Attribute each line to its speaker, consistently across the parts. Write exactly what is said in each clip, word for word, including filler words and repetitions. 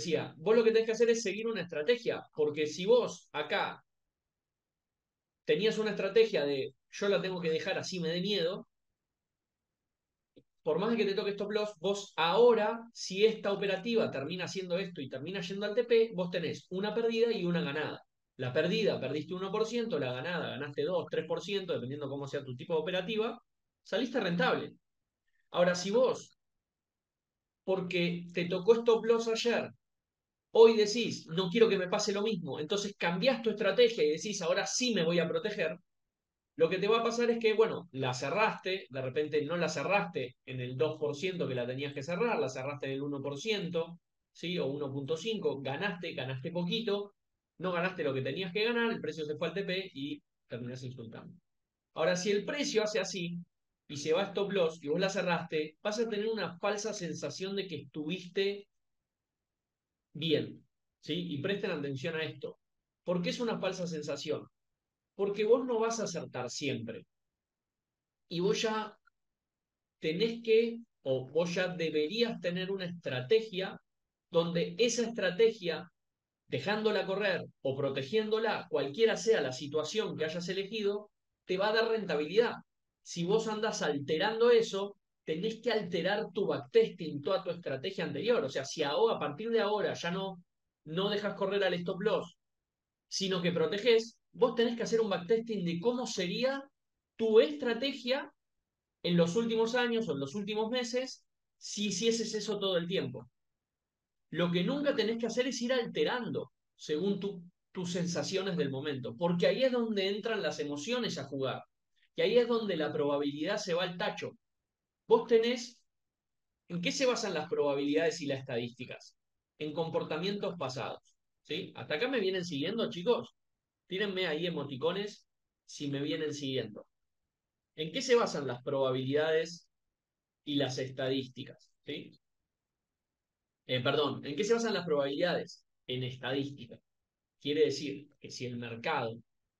Speaker 1: decía, vos lo que tenés que hacer es seguir una estrategia, porque si vos acá tenías una estrategia de yo la tengo que dejar así me dé miedo, por más que te toque stop loss, vos ahora, si esta operativa termina haciendo esto y termina yendo al T P, vos tenés una perdida y una ganada. La perdida perdiste uno por ciento, la ganada ganaste dos, tres por ciento, dependiendo cómo sea tu tipo de operativa, saliste rentable. Ahora, si vos, porque te tocó stop loss ayer, hoy decís, no quiero que me pase lo mismo, entonces cambiás tu estrategia y decís, ahora sí me voy a proteger, lo que te va a pasar es que, bueno, la cerraste, de repente no la cerraste en el dos por ciento que la tenías que cerrar, la cerraste en el uno por ciento, ¿sí? O uno punto cinco, ganaste, ganaste poquito, no ganaste lo que tenías que ganar, el precio se fue al T P y terminás insultando. Ahora, si el precio hace así y se va a stop loss y vos la cerraste, vas a tener una falsa sensación de que estuviste bien, ¿sí? Y presten atención a esto. ¿Por qué es una falsa sensación? Porque vos no vas a acertar siempre. Y vos ya tenés que, o vos ya deberías tener una estrategia donde esa estrategia, dejándola correr o protegiéndola, cualquiera sea la situación que hayas elegido, te va a dar rentabilidad. Si vos andás alterando eso, tenés que alterar tu backtesting, toda tu estrategia anterior. O sea, si ahora, a partir de ahora ya no, no dejas correr al stop loss, sino que proteges, vos tenés que hacer un backtesting de cómo sería tu estrategia en los últimos años o en los últimos meses si hicieses eso todo el tiempo. Lo que nunca tenés que hacer es ir alterando según tu, tus sensaciones del momento, porque ahí es donde entran las emociones a jugar. Y ahí es donde la probabilidad se va al tacho. Vos tenés, ¿en qué se basan las probabilidades y las estadísticas? En comportamientos pasados. ¿Sí? ¿Hasta acá me vienen siguiendo, chicos? Tírenme ahí emoticones si me vienen siguiendo. ¿En qué se basan las probabilidades y las estadísticas? ¿Sí? Eh, perdón, ¿en qué se basan las probabilidades? En estadística. Quiere decir que si el mercado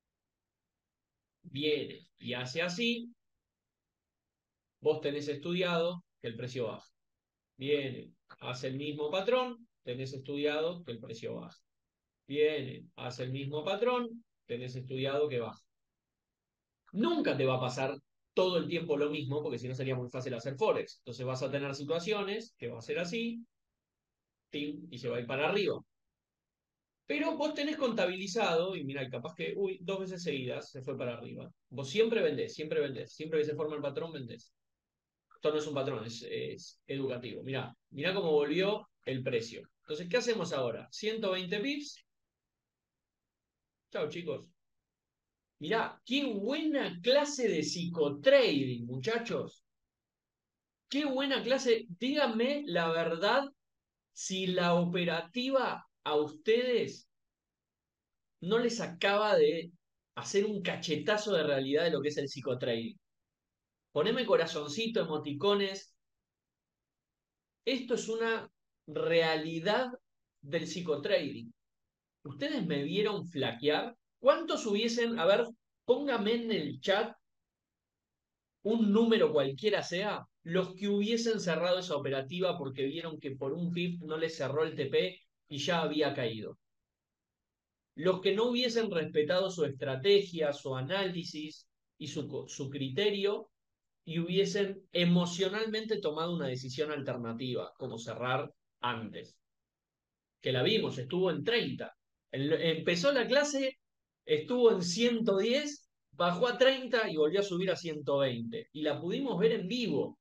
Speaker 1: viene y hace así, vos tenés estudiado que el precio baja. Viene, hace el mismo patrón, tenés estudiado que el precio baja. Viene, hace el mismo patrón, tenés estudiado que baja. Nunca te va a pasar todo el tiempo lo mismo, porque si no sería muy fácil hacer Forex. Entonces vas a tener situaciones que va a ser así, tim, y se va a ir para arriba. Pero vos tenés contabilizado, y mira, capaz que, uy, dos veces seguidas se fue para arriba. Vos siempre vendés, siempre vendés, siempre que se forma el patrón, vendés. Esto no es un patrón, es, es educativo. Mirá, mirá cómo volvió el precio. Entonces, ¿qué hacemos ahora? ciento veinte pips. Chao, chicos. Mirá, qué buena clase de psicotrading, muchachos. Qué buena clase. Díganme la verdad si la operativa a ustedes no les acaba de hacer un cachetazo de realidad de lo que es el psicotrading. Poneme corazoncito, emoticones. Esto es una realidad del psicotrading. ¿Ustedes me vieron flaquear? ¿Cuántos hubiesen, a ver, póngame en el chat un número cualquiera sea, los que hubiesen cerrado esa operativa porque vieron que por un pip no les cerró el T P y ya había caído? Los que no hubiesen respetado su estrategia, su análisis y su, su criterio y hubiesen emocionalmente tomado una decisión alternativa, como cerrar antes. Que la vimos, estuvo en treinta. El, empezó la clase, estuvo en ciento diez, bajó a treinta y volvió a subir a ciento veinte. Y la pudimos ver en vivo,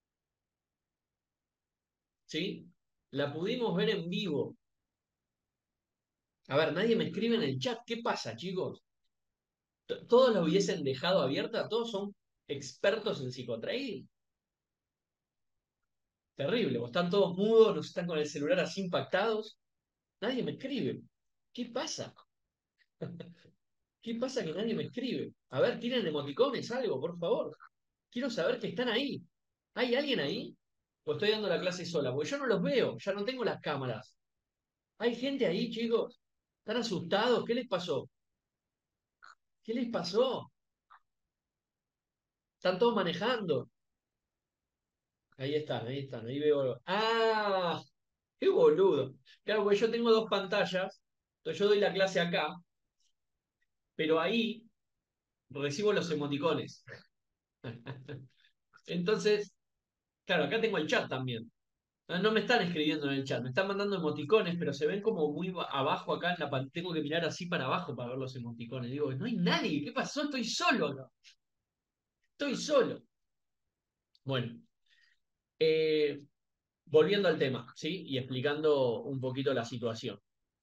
Speaker 1: ¿sí? La pudimos ver en vivo. A ver, nadie me escribe en el chat. ¿Qué pasa, chicos? ¿Todos la hubiesen dejado abierta? ¿Todos son expertos en psicotrading? Terrible, o están todos mudos, nos están con el celular así impactados. Nadie me escribe. ¿Qué pasa? ¿Qué pasa que nadie me escribe? A ver, tienen emoticones, algo, por favor. Quiero saber que están ahí. ¿Hay alguien ahí? ¿O estoy dando la clase sola? Porque yo no los veo, ya no tengo las cámaras. ¿Hay gente ahí, chicos? ¿Están asustados? ¿Qué les pasó? ¿Qué les pasó? ¿Están todos manejando? Ahí están, ahí están, ahí veo. ¡Ah! Qué boludo. Claro, porque yo tengo dos pantallas, entonces yo doy la clase acá, pero ahí recibo los emoticones. Entonces, claro, acá tengo el chat también. No no me están escribiendo en el chat, me están mandando emoticones, pero se ven como muy ba- abajo acá en la pantalla. Tengo que mirar así para abajo para ver los emoticones. Digo, no hay nadie, ¿qué pasó? Estoy solo acá. Estoy solo. Bueno, eh, volviendo al tema, ¿sí? Y explicando un poquito la situación.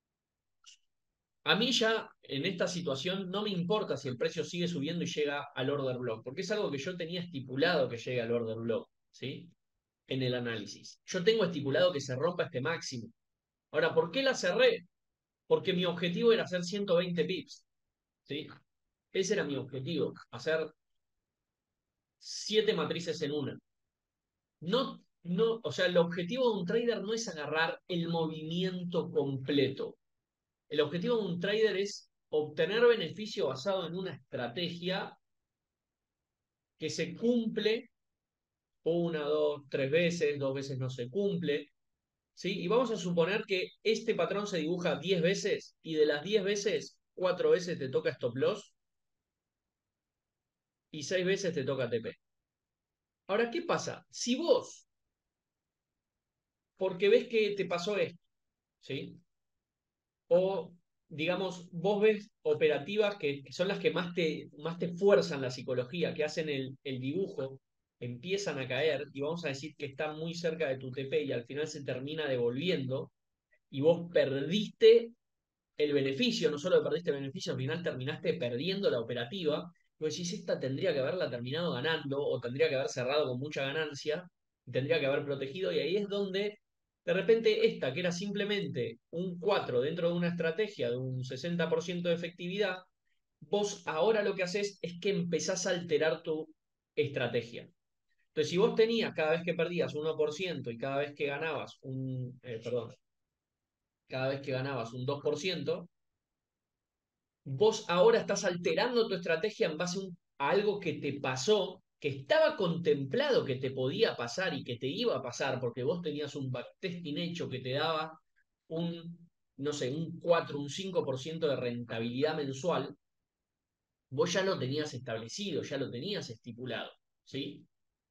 Speaker 1: A mí ya en esta situación no me importa si el precio sigue subiendo y llega al order block, porque es algo que yo tenía estipulado que llegue al order block, ¿sí? En el análisis. Yo tengo estipulado que se rompa este máximo. Ahora, ¿por qué la cerré? Porque mi objetivo era hacer ciento veinte pips, ¿sí? Ese era mi objetivo, hacer siete matrices en una. No, no, o sea, el objetivo de un trader no es agarrar el movimiento completo. El objetivo de un trader es obtener beneficio basado en una estrategia que se cumple una, dos, tres veces, dos veces no se cumple, ¿sí? Y vamos a suponer que este patrón se dibuja diez veces y de las diez veces, cuatro veces te toca stop loss y seis veces te toca T P. Ahora, ¿qué pasa? Si vos, porque ves que te pasó esto, ¿sí? O, digamos, vos ves operativas que, que son las que más te, más te fuerzan la psicología, que hacen el, el dibujo, empiezan a caer y vamos a decir que está muy cerca de tu T P y al final se termina devolviendo y vos perdiste el beneficio, no solo perdiste el beneficio, al final terminaste perdiendo la operativa. Y vos decís, esta tendría que haberla terminado ganando o tendría que haber cerrado con mucha ganancia, y tendría que haber protegido, y ahí es donde de repente esta, que era simplemente un cuatro dentro de una estrategia de un sesenta por ciento de efectividad, vos ahora lo que haces es que empezás a alterar tu estrategia. Entonces, si vos tenías cada vez que perdías uno por ciento y cada vez que ganabas un, eh, perdón, cada vez que ganabas un dos por ciento, vos ahora estás alterando tu estrategia en base a, un- a algo que te pasó, que estaba contemplado que te podía pasar y que te iba a pasar, porque vos tenías un backtesting hecho que te daba un, no sé, un cuatro un cinco por ciento de rentabilidad mensual, vos ya lo tenías establecido, ya lo tenías estipulado, ¿sí?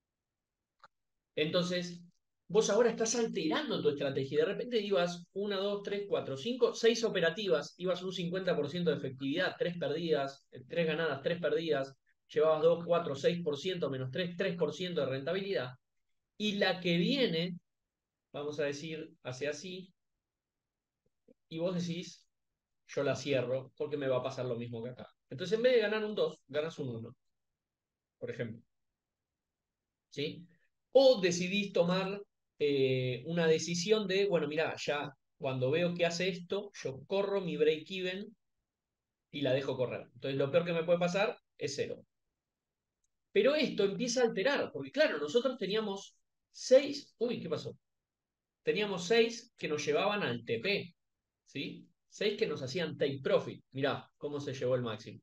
Speaker 1: Entonces, vos ahora estás alterando tu estrategia. De repente ibas una, dos, tres, cuatro, cinco, seis operativas, ibas un cincuenta por ciento de efectividad, tres perdidas, eh, tres ganadas, tres perdidas, llevabas dos, cuatro, seis por ciento menos tres, tres por ciento de rentabilidad. Y la que viene, vamos a decir, hace así, y vos decís, yo la cierro porque me va a pasar lo mismo que acá. Entonces, en vez de ganar un dos, ganas un uno, por ejemplo. ¿Sí? O decidís tomar eh, una decisión de, bueno, mira, ya cuando veo que hace esto, yo corro mi break-even y la dejo correr. Entonces, lo peor que me puede pasar es cero. Pero esto empieza a alterar, porque claro, nosotros teníamos seis, uy, ¿qué pasó? Teníamos seis que nos llevaban al T P, ¿sí? Seis que nos hacían take profit. Mirá cómo se llevó el máximo.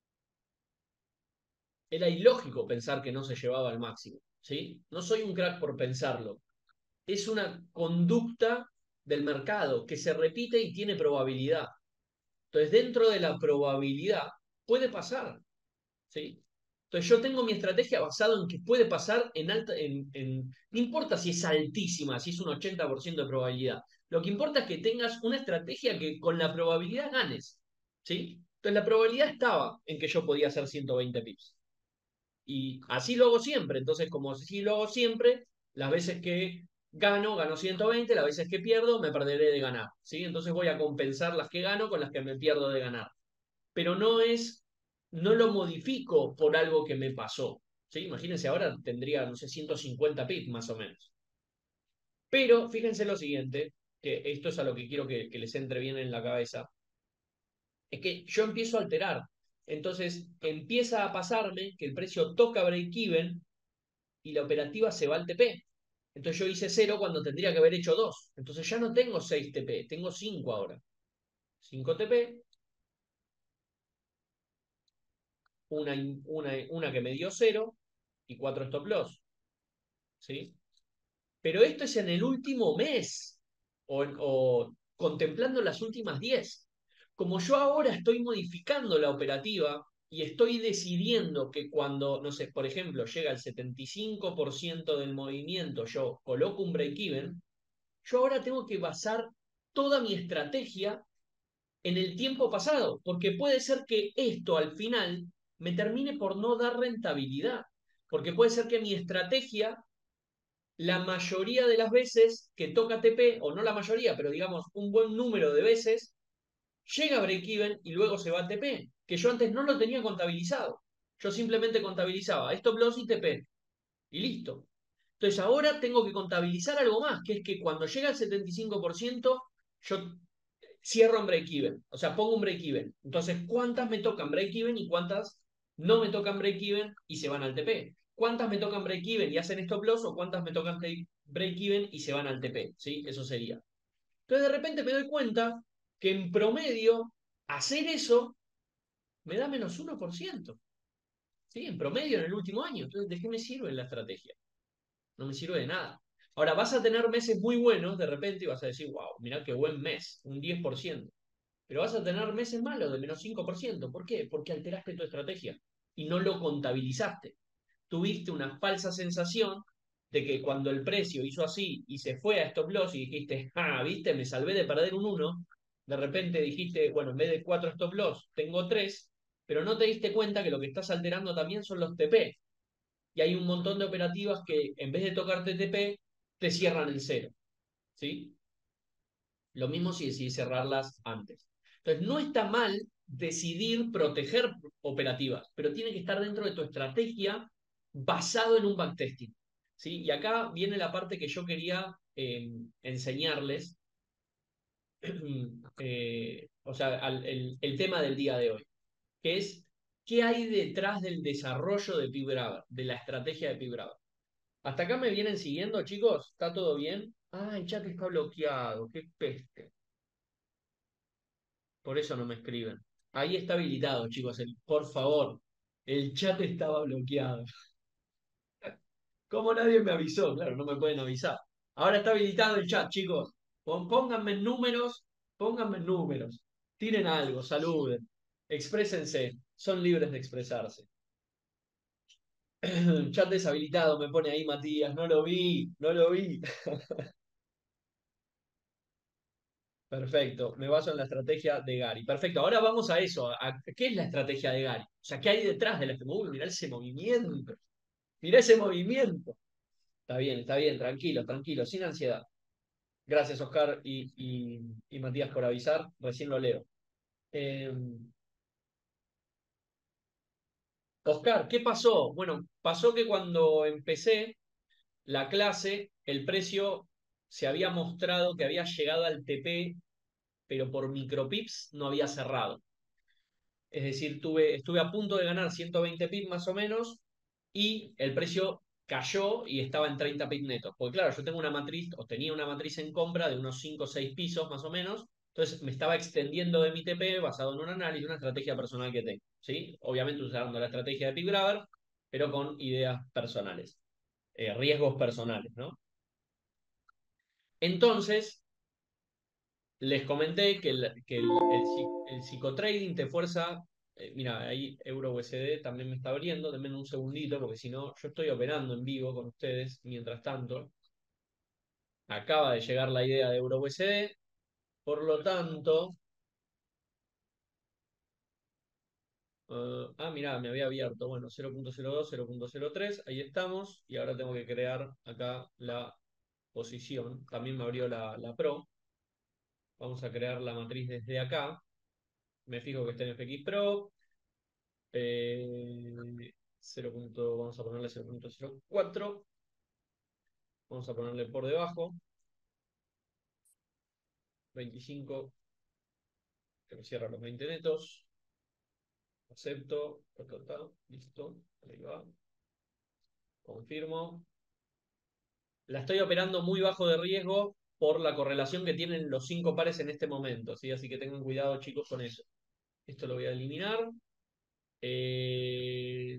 Speaker 1: Era ilógico pensar que no se llevaba al máximo, ¿sí? No soy un crack por pensarlo, es una conducta del mercado que se repite y tiene probabilidad. Entonces, dentro de la probabilidad, puede pasar, ¿sí? Entonces, yo tengo mi estrategia basada en que puede pasar en alta, en, en, no importa si es altísima, si es un ochenta por ciento de probabilidad. Lo que importa es que tengas una estrategia que con la probabilidad ganes, ¿sí? Entonces, la probabilidad estaba en que yo podía hacer ciento veinte pips. Y así lo hago siempre. Entonces, como así lo hago siempre, las veces que gano, gano ciento veinte, las veces que pierdo, me perderé de ganar. ¿Sí? Entonces voy a compensar las que gano con las que me pierdo de ganar. Pero no es, no lo modifico por algo que me pasó. ¿Sí? Imagínense, ahora tendría, no sé, ciento cincuenta pips más o menos. Pero fíjense lo siguiente, que esto es a lo que quiero que, que les entre bien en la cabeza, es que yo empiezo a alterar. Entonces empieza a pasarme que el precio toca break-even y la operativa se va al T P. Entonces yo hice cero cuando tendría que haber hecho dos. Entonces ya no tengo seis T P, tengo cinco ahora. cinco T P, una, una, una que me dio cero y cuatro stop loss. ¿Sí? Pero esto es en el último mes. o, o contemplando las últimas diez. Como yo ahora estoy modificando la operativa y estoy decidiendo que cuando, no sé, por ejemplo, llega el setenta y cinco por ciento del movimiento, yo coloco un break-even, yo ahora tengo que basar toda mi estrategia en el tiempo pasado, porque puede ser que esto al final me termine por no dar rentabilidad, porque puede ser que mi estrategia, la mayoría de las veces que toca T P, o no la mayoría, pero digamos un buen número de veces, llega a break-even y luego se va a T P, que yo antes no lo tenía contabilizado. Yo simplemente contabilizaba stop loss y T P, y listo. Entonces ahora tengo que contabilizar algo más, que es que cuando llega al setenta y cinco por ciento, yo cierro en break-even, o sea, pongo un break-even. Entonces, ¿cuántas me tocan break-even y cuántas no me tocan break-even y se van al T P? ¿Cuántas me tocan break-even y hacen stop loss o cuántas me tocan break-even y se van al T P? ¿Sí? Eso sería. Entonces, de repente me doy cuenta que en promedio, hacer eso me da menos uno por ciento. ¿Sí? En promedio en el último año. Entonces, ¿de qué me sirve la estrategia? No me sirve de nada. Ahora, vas a tener meses muy buenos de repente y vas a decir, wow, mirá qué buen mes, un diez por ciento. Pero vas a tener meses malos de menos cinco por ciento. ¿Por qué? Porque alteraste tu estrategia y no lo contabilizaste. Tuviste una falsa sensación de que cuando el precio hizo así y se fue a stop loss y dijiste, ah, viste, me salvé de perder un uno, de repente dijiste, bueno, en vez de cuatro stop loss, tengo tres, pero no te diste cuenta que lo que estás alterando también son los T P. Y hay un montón de operativas que en vez de tocarte T P, te cierran en cero. ¿Sí? Lo mismo si decidís cerrarlas antes. Entonces, no está mal decidir proteger operativas, pero tiene que estar dentro de tu estrategia basado en un backtesting. ¿Sí? Y acá viene la parte que yo quería eh, enseñarles, eh, o sea, al, el, el, tema del día de hoy, que es qué hay detrás del desarrollo de PeopleGrapher, de la estrategia de PeopleGrapher. ¿Hasta acá me vienen siguiendo, chicos? ¿Está todo bien? Ah, el chat está bloqueado, qué peste. Por eso no me escriben. Ahí está habilitado, chicos. El, por favor, el chat estaba bloqueado. Como nadie me avisó, claro, no me pueden avisar. Ahora está habilitado el chat, chicos. Pon- Pónganme números, pónganme números. Tiren algo, saluden. Exprésense. Son libres de expresarse. Chat deshabilitado, me pone ahí Matías. No lo vi, no lo vi. Perfecto, me baso en la estrategia de Gary. Perfecto, ahora vamos a eso. A, ¿qué es la estrategia de Gary? O sea, ¿qué hay detrás de la estrategia? Mirá ese movimiento. Mirá ese movimiento. Está bien, está bien, tranquilo, tranquilo, sin ansiedad. Gracias, Oscar y, y, y Matías, por avisar. Recién lo leo. Eh, Oscar, ¿qué pasó? Bueno, pasó que cuando empecé la clase, el precio se había mostrado que había llegado al T P, pero por micropips no había cerrado. Es decir, tuve, estuve a punto de ganar ciento veinte pips más o menos y el precio cayó y estaba en treinta pips netos. Porque claro, yo tengo una matriz, o tenía una matriz en compra de unos cinco o seis pisos más o menos, entonces me estaba extendiendo de mi T P basado en un análisis, una estrategia personal que tengo. ¿Sí? Obviamente usando la estrategia de PeopleGrapher, pero con ideas personales, eh, riesgos personales, ¿no? Entonces, les comenté que el, que el, el, el psicotrading te fuerza. Eh, mira, ahí Euro U S D también me está abriendo. Denme un segundito, porque si no, yo estoy operando en vivo con ustedes. Mientras tanto, acaba de llegar la idea de Euro U S D. Por lo tanto, uh, ah, mira, me había abierto. Bueno, cero punto cero dos, cero punto cero tres, ahí estamos. Y ahora tengo que crear acá la posición. También me abrió la, la Pro. Vamos a crear la matriz desde acá. Me fijo que está en F X Pro. Eh, cero. Vamos a ponerle cero punto cero cuatro. Vamos a ponerle por debajo veinticinco, que me cierra los veinte netos. Acepto. Ta, ta, ta, listo. Ahí va. Confirmo. La estoy operando muy bajo de riesgo por la correlación que tienen los cinco pares en este momento, ¿sí? Así que tengan cuidado, chicos, con eso. Esto lo voy a eliminar. Eh,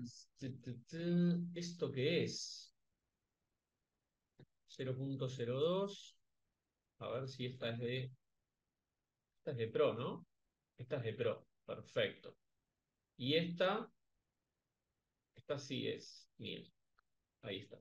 Speaker 1: ¿Esto qué es? cero punto cero dos. A ver si esta es de, esta es de Pro, ¿no? Esta es de Pro. Perfecto. Y esta, esta sí es mil. Ahí está.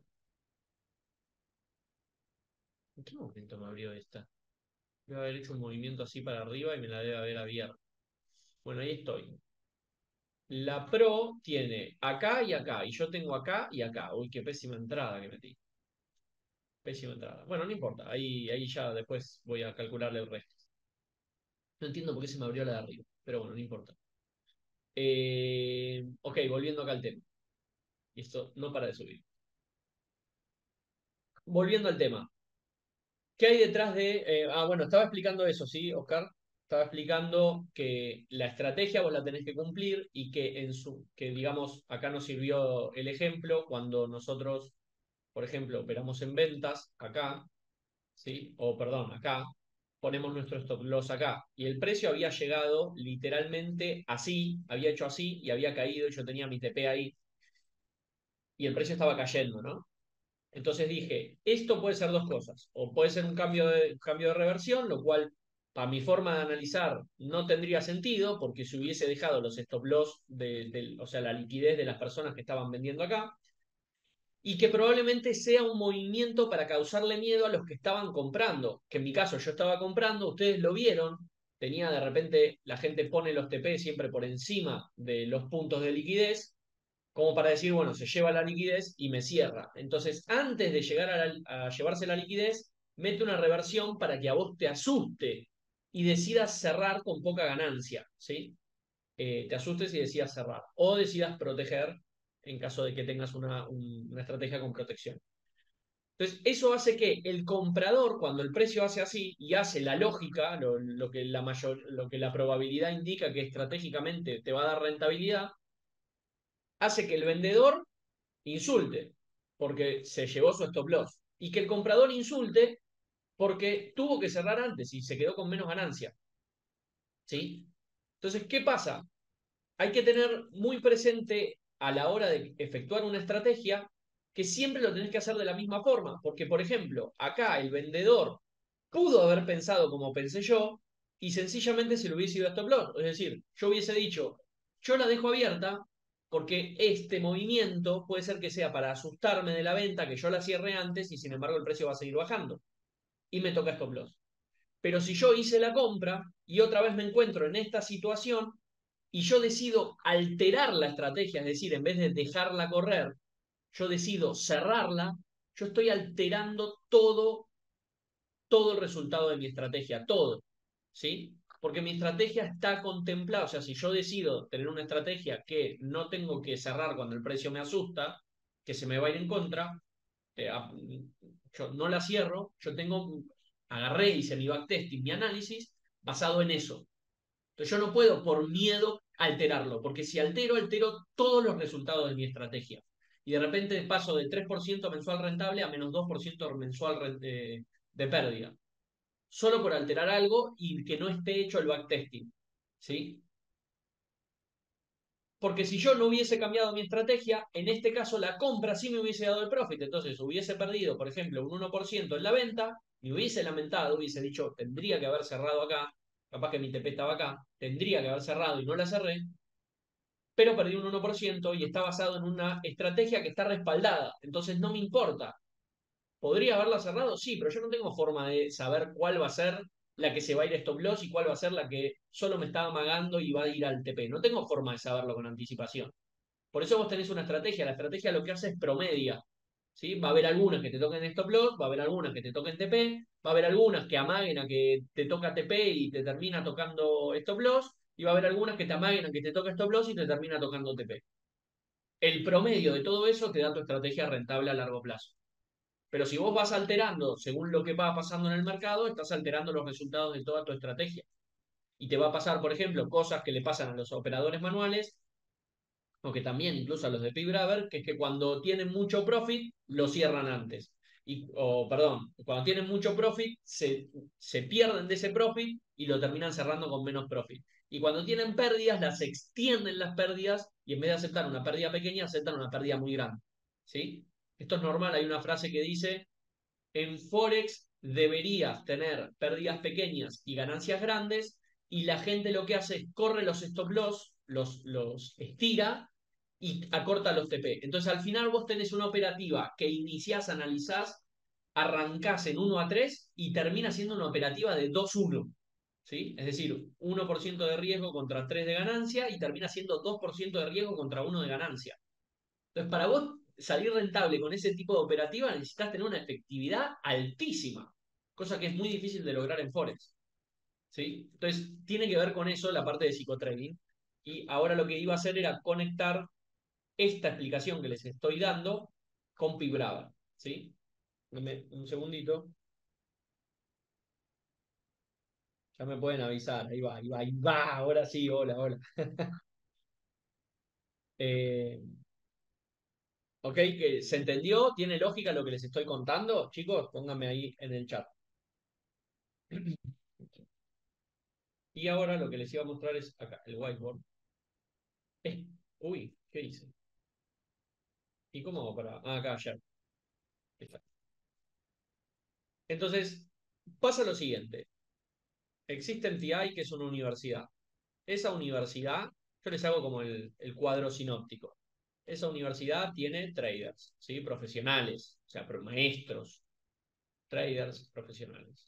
Speaker 1: ¿En qué momento me abrió esta? Debe haber hecho un movimiento así para arriba y me la debe haber abierto. Bueno, ahí estoy. La Pro tiene acá y acá, y yo tengo acá y acá. Uy, qué pésima entrada que metí. Pésima entrada. Bueno, no importa, ahí, ahí ya después voy a calcularle el resto. No entiendo por qué se me abrió la de arriba, pero bueno, no importa. Eh, ok, volviendo acá al tema. Y esto no para de subir. Volviendo al tema. ¿Qué hay detrás de...? eh, ah, bueno, estaba explicando eso, ¿sí, Oscar? Estaba explicando que la estrategia vos la tenés que cumplir y que, en su, que digamos, acá nos sirvió el ejemplo cuando nosotros, por ejemplo, operamos en ventas, acá, ¿sí? O perdón, acá, ponemos nuestro stop loss acá. Y el precio había llegado literalmente así, había hecho así y había caído y yo tenía mi T P ahí y el precio estaba cayendo, ¿no? Entonces dije, esto puede ser dos cosas, o puede ser un cambio de, cambio de reversión, lo cual, para mi forma de analizar, no tendría sentido, porque si hubiese dejado los stop loss, de, de, o sea, la liquidez de las personas que estaban vendiendo acá, y que probablemente sea un movimiento para causarle miedo a los que estaban comprando, que en mi caso yo estaba comprando, ustedes lo vieron, tenía de repente, la gente pone los T P siempre por encima de los puntos de liquidez, como para decir, bueno, se lleva la liquidez y me cierra. Entonces, antes de llegar a, la, a llevarse la liquidez, mete una reversión para que a vos te asuste y decidas cerrar con poca ganancia, ¿sí? Eh, te asustes y decidas cerrar. O decidas proteger en caso de que tengas una, un, una estrategia con protección. Entonces, eso hace que el comprador, cuando el precio hace así y hace la lógica, lo, lo, que, la mayor, lo que la probabilidad indica que estratégicamente te va a dar rentabilidad, hace que el vendedor insulte porque se llevó su stop loss y que el comprador insulte porque tuvo que cerrar antes y se quedó con menos ganancia. ¿Sí? Entonces, ¿qué pasa? Hay que tener muy presente a la hora de efectuar una estrategia que siempre lo tenés que hacer de la misma forma, porque por ejemplo, acá el vendedor pudo haber pensado como pensé yo y sencillamente se lo hubiese ido a stop loss, es decir, yo hubiese dicho, yo la dejo abierta porque este movimiento puede ser que sea para asustarme de la venta, que yo la cierre antes y sin embargo el precio va a seguir bajando y me toca stop loss. Pero si yo hice la compra y otra vez me encuentro en esta situación, y yo decido alterar la estrategia, es decir, en vez de dejarla correr, yo decido cerrarla, yo estoy alterando todo, todo el resultado de mi estrategia, todo, ¿sí? Porque mi estrategia está contemplada, o sea, si yo decido tener una estrategia que no tengo que cerrar cuando el precio me asusta, que se me va a ir en contra, eh, yo no la cierro, yo tengo, agarré, hice mi backtesting, mi análisis, basado en eso. Entonces yo no puedo por miedo alterarlo, porque si altero, altero todos los resultados de mi estrategia. Y de repente paso de tres por ciento mensual rentable a menos dos por ciento mensual de, de pérdida. Solo por alterar algo y que no esté hecho el backtesting. ¿Sí? Porque si yo no hubiese cambiado mi estrategia, en este caso la compra sí me hubiese dado el profit. Entonces hubiese perdido, por ejemplo, un uno por ciento en la venta, me hubiese lamentado, hubiese dicho, tendría que haber cerrado acá, capaz que mi T P estaba acá, tendría que haber cerrado y no la cerré, pero perdí un uno por ciento y está basado en una estrategia que está respaldada. Entonces no me importa. ¿Podría haberla cerrado? Sí, pero yo no tengo forma de saber cuál va a ser la que se va a ir a stop loss y cuál va a ser la que solo me está amagando y va a ir al T P. No tengo forma de saberlo con anticipación. Por eso vos tenés una estrategia. La estrategia lo que hace es promedia. ¿Sí? Va a haber algunas que te toquen stop loss, va a haber algunas que te toquen T P, va a haber algunas que amaguen a que te toca T P y te termina tocando stop loss, y va a haber algunas que te amaguen a que te toca stop loss y te termina tocando T P. El promedio de todo eso te da tu estrategia rentable a largo plazo. Pero si vos vas alterando según lo que va pasando en el mercado, estás alterando los resultados de toda tu estrategia. Y te va a pasar, por ejemplo, cosas que le pasan a los operadores manuales, o que también incluso a los de P-Braver, que es que cuando tienen mucho profit, lo cierran antes. Y, o, perdón, cuando tienen mucho profit, se, se pierden de ese profit y lo terminan cerrando con menos profit. Y cuando tienen pérdidas, las extienden las pérdidas y en vez de aceptar una pérdida pequeña, aceptan una pérdida muy grande. ¿Sí? Esto es normal, hay una frase que dice, en Forex deberías tener pérdidas pequeñas y ganancias grandes, y la gente lo que hace es corre los stop loss, los, los estira y acorta los T P. Entonces al final vos tenés una operativa que iniciás, analizás, arrancás en uno a tres y termina siendo una operativa de dos uno. ¿Sí? Es decir, uno por ciento de riesgo contra tres de ganancia y termina siendo dos por ciento de riesgo contra uno de ganancia. Entonces, para vos salir rentable con ese tipo de operativa necesitas tener una efectividad altísima, cosa que es muy difícil de lograr en Forex. ¿Sí? Entonces, tiene que ver con eso la parte de psicotrading. Y ahora lo que iba a hacer era conectar esta explicación que les estoy dando con PipGrabber. ¿Sí? Un segundito. Ya me pueden avisar. Ahí va, ahí va, ahí va. Ahora sí, hola, hola. Eh, ok, que se entendió, tiene lógica lo que les estoy contando. Chicos, pónganme ahí en el chat. Y ahora lo que les iba a mostrar es acá, el whiteboard. Eh, uy, ¿qué hice? ¿Y cómo hago para...? Ah, acá, ayer. Está. Entonces, pasa lo siguiente. Existe el T I, que es una universidad. Esa universidad, yo les hago como el, el cuadro sinóptico. Esa universidad tiene traders, ¿sí? Profesionales, o sea, maestros, traders profesionales,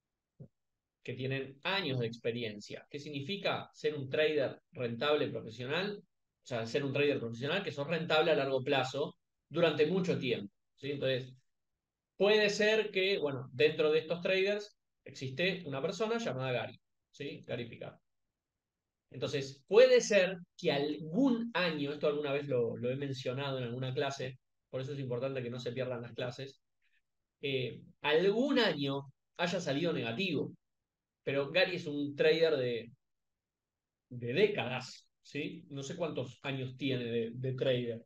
Speaker 1: que tienen años de experiencia. ¿Qué significa ser un trader rentable profesional? O sea, ser un trader profesional que sos rentable a largo plazo durante mucho tiempo. ¿Sí? Entonces, puede ser que, bueno, dentro de estos traders existe una persona llamada Gary, ¿sí? Gary Picard. Entonces, puede ser que algún año, esto alguna vez lo, lo he mencionado en alguna clase, por eso es importante que no se pierdan las clases, eh, algún año haya salido negativo, pero Gary es un trader de, de décadas, ¿sí? No sé cuántos años tiene de, de trader,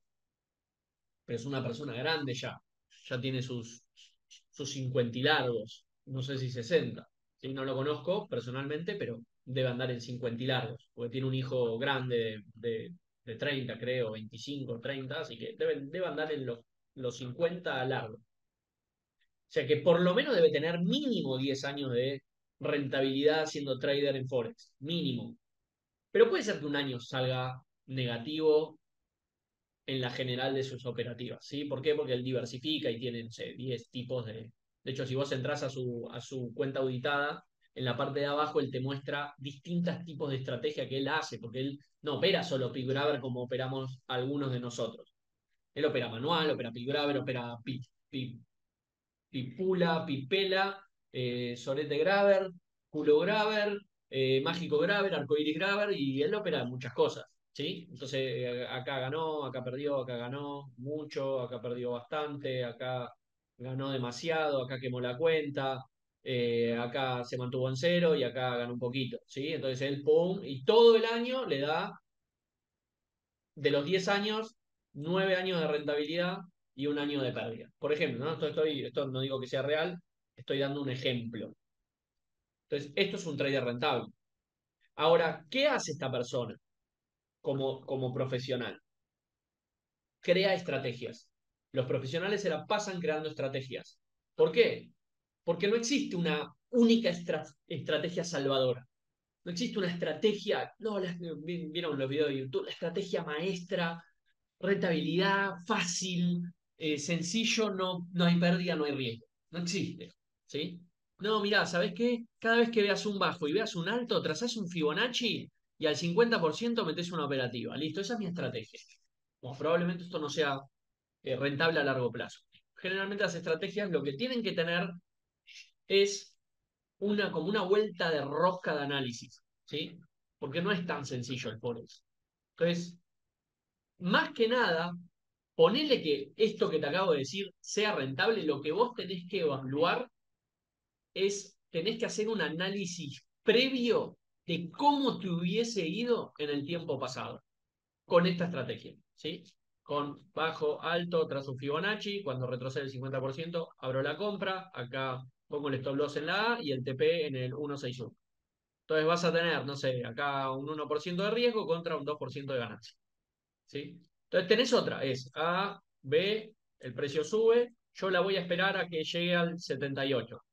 Speaker 1: pero es una persona grande ya, ya tiene sus, sus cincuenta y largos, no sé si sesenta. ¿Sí? No lo conozco personalmente, pero debe andar en cincuenta y largos, porque tiene un hijo grande de, de, de treinta, creo, veinticinco, treinta, así que debe, debe andar en los, los cincuenta largos. O sea que por lo menos debe tener mínimo diez años de rentabilidad siendo trader en Forex, mínimo. Pero puede ser que un año salga negativo en la general de sus operativas, ¿sí? ¿Por qué? Porque él diversifica y tiene, no sé, diez tipos de... De hecho, si vos entras a su, a su cuenta auditada, en la parte de abajo él te muestra distintos tipos de estrategia que él hace, porque él no opera solo Pig Grabber como operamos algunos de nosotros. Él opera manual, opera Pig Grabber, opera Pig, Pig, Pipula, Pipela, eh, Sorete Graver, Culo Graver, eh, Mágico Graver, Arcoiris Graver, y él opera muchas cosas, ¿sí? Entonces, eh, acá ganó, acá perdió, acá ganó mucho, acá perdió bastante, acá ganó demasiado, acá quemó la cuenta, eh, acá se mantuvo en cero y acá ganó un poquito, ¿sí? Entonces él, pum, y todo el año le da de los diez años, nueve años de rentabilidad y un año de pérdida. Por ejemplo, ¿no? Esto, estoy, esto no digo que sea real, estoy dando un ejemplo. Entonces, esto es un trader rentable. Ahora, ¿qué hace esta persona como, como profesional? Crea estrategias. Los profesionales se la pasan creando estrategias. ¿Por qué? Porque no existe una única estra estrategia salvadora. No existe una estrategia, no, las, vieron los videos de YouTube, la estrategia maestra, rentabilidad, fácil, eh, sencillo, no, no hay pérdida, no hay riesgo. No existe. ¿Sí? No, mirá, ¿sabés qué? Cada vez que veas un bajo y veas un alto, trazás un Fibonacci y al cincuenta por ciento metés una operativa. Listo, esa es mi estrategia. Bueno, probablemente esto no sea eh, rentable a largo plazo. Generalmente las estrategias lo que tienen que tener es una, como una vuelta de rosca de análisis, ¿sí? Porque no es tan sencillo el Forex. Entonces, más que nada, ponele que esto que te acabo de decir sea rentable, lo que vos tenés que evaluar es, tenés que hacer un análisis previo de cómo te hubiese ido en el tiempo pasado con esta estrategia, ¿sí? Con bajo, alto, tras un Fibonacci, cuando retrocede el cincuenta por ciento, abro la compra, acá pongo el stop loss en la A y el T P en el ciento sesenta y uno. Entonces vas a tener, no sé, acá un uno por ciento de riesgo contra un dos por ciento de ganancia, ¿sí? Entonces tenés otra, es A, B, el precio sube, yo la voy a esperar a que llegue al setenta y ocho.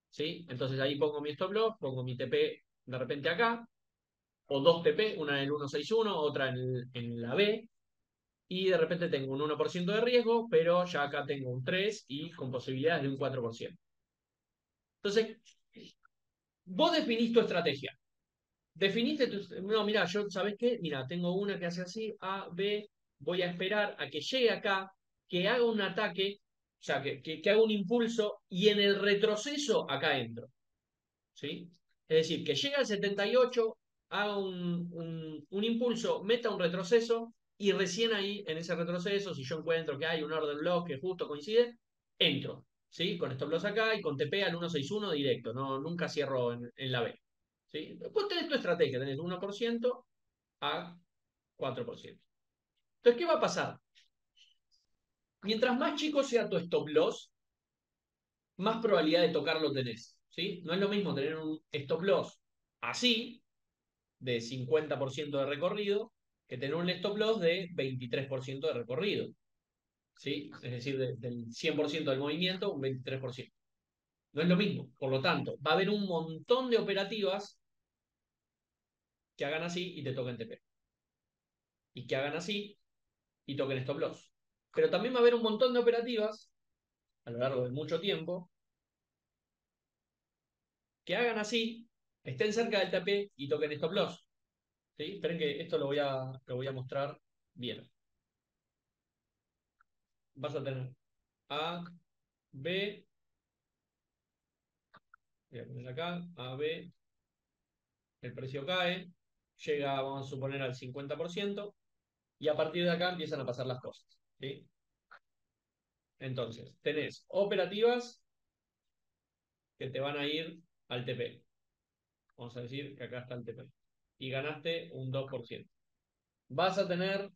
Speaker 1: ¿sí? Entonces ahí pongo mi stop loss, pongo mi T P de repente acá, o dos T P, una en el uno sesenta y uno, otra en, en la B, y de repente tengo un uno por ciento de riesgo, pero ya acá tengo un tres y con posibilidades de un cuatro por ciento. Entonces, vos definís tu estrategia. Definiste tu... No, mira, yo, ¿sabés qué? Mira, tengo una que hace así, A, B, voy a esperar a que llegue acá, que haga un ataque, o sea, que, que, que haga un impulso, y en el retroceso acá entro, ¿sí? Es decir, que llegue al setenta y ocho, haga un, un, un impulso, meta un retroceso, y recién ahí, en ese retroceso, si yo encuentro que hay un order block que justo coincide, entro, ¿sí? Con stop loss acá y con T P al uno sesenta y uno directo, no, nunca cierro en, en la B, ¿sí? Después tenés tu estrategia, tenés uno por ciento a cuatro por ciento. Entonces, ¿qué va a pasar? Mientras más chico sea tu stop loss, más probabilidad de tocarlo tenés, ¿sí? No es lo mismo tener un stop loss así, de cincuenta por ciento de recorrido, que tener un stop loss de veintitrés por ciento de recorrido, ¿sí? Es decir, de, del cien por ciento del movimiento, un veintitrés por ciento. No es lo mismo. Por lo tanto, va a haber un montón de operativas que hagan así y te toquen T P. Y que hagan así y toquen stop loss. Pero también va a haber un montón de operativas a lo largo de mucho tiempo que hagan así, estén cerca del T P y toquen stop loss. ¿Sí? Esperen que esto lo voy a, lo voy a mostrar bien. Vas a tener A, B, voy a poner acá, A, B, el precio cae, llega, vamos a suponer, al cincuenta por ciento, y a partir de acá empiezan a pasar las cosas, ¿sí? Entonces, tenés operativas que te van a ir al T P. Vamos a decir que acá está el T P. Y ganaste un dos por ciento. Vas a tener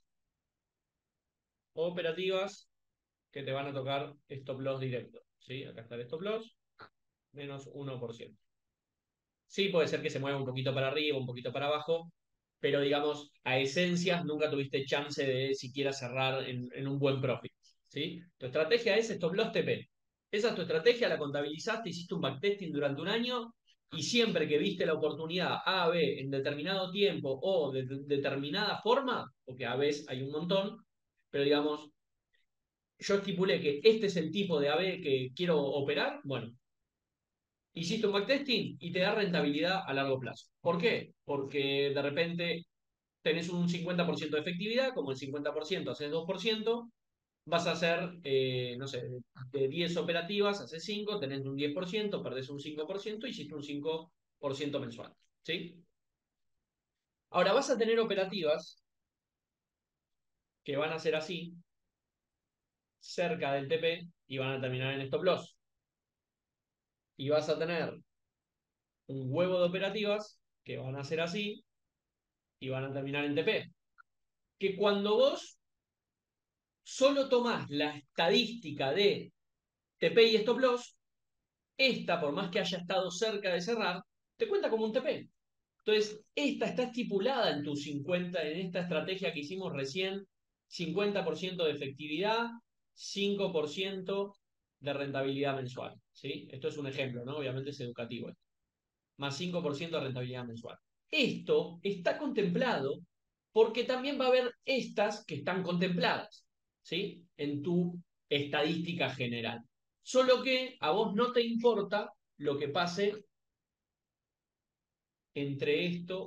Speaker 1: operativas que te van a tocar stop loss directo, ¿sí? Acá está el stop loss, menos uno por ciento. Sí, puede ser que se mueva un poquito para arriba, un poquito para abajo, pero digamos, a esencias nunca tuviste chance de siquiera cerrar en, en un buen profit, ¿sí? Tu estrategia es stop loss T P. Esa es tu estrategia, la contabilizaste, hiciste un backtesting durante un año y siempre que viste la oportunidad A, B en determinado tiempo o de, de determinada forma, porque a veces hay un montón, pero digamos, yo estipulé que este es el tipo de A B que quiero operar, bueno, hiciste un backtesting y te da rentabilidad a largo plazo. ¿Por qué? Porque de repente tenés un cincuenta por ciento de efectividad, como el cincuenta por ciento haces dos por ciento, vas a hacer, eh, no sé, de diez operativas, haces cinco, tenés un diez por ciento, perdés un cinco por ciento, hiciste un cinco por ciento mensual. ¿Sí? Ahora vas a tener operativas que van a ser así, cerca del T P, y van a terminar en stop loss. Y vas a tener un huevo de operativas que van a ser así y van a terminar en T P. Que cuando vos solo tomás la estadística de T P y stop loss, esta, por más que haya estado cerca de cerrar, te cuenta como un T P. Entonces, esta está estipulada en tu cincuenta, en esta estrategia que hicimos recién, cincuenta por ciento de efectividad, cinco por ciento de rentabilidad mensual. ¿Sí? Esto es un ejemplo, ¿no? Obviamente es educativo esto. Más cinco por ciento de rentabilidad mensual. Esto está contemplado porque también va a haber estas que están contempladas, ¿sí? En tu estadística general. Solo que a vos no te importa lo que pase entre esto,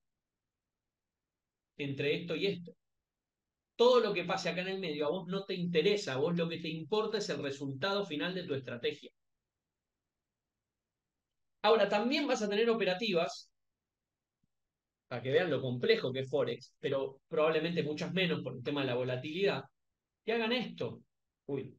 Speaker 1: entre esto y esto. Todo lo que pase acá en el medio a vos no te interesa, a vos lo que te importa es el resultado final de tu estrategia. Ahora, también vas a tener operativas, para que vean lo complejo que es Forex, pero probablemente muchas menos por el tema de la volatilidad, que hagan esto. Uy,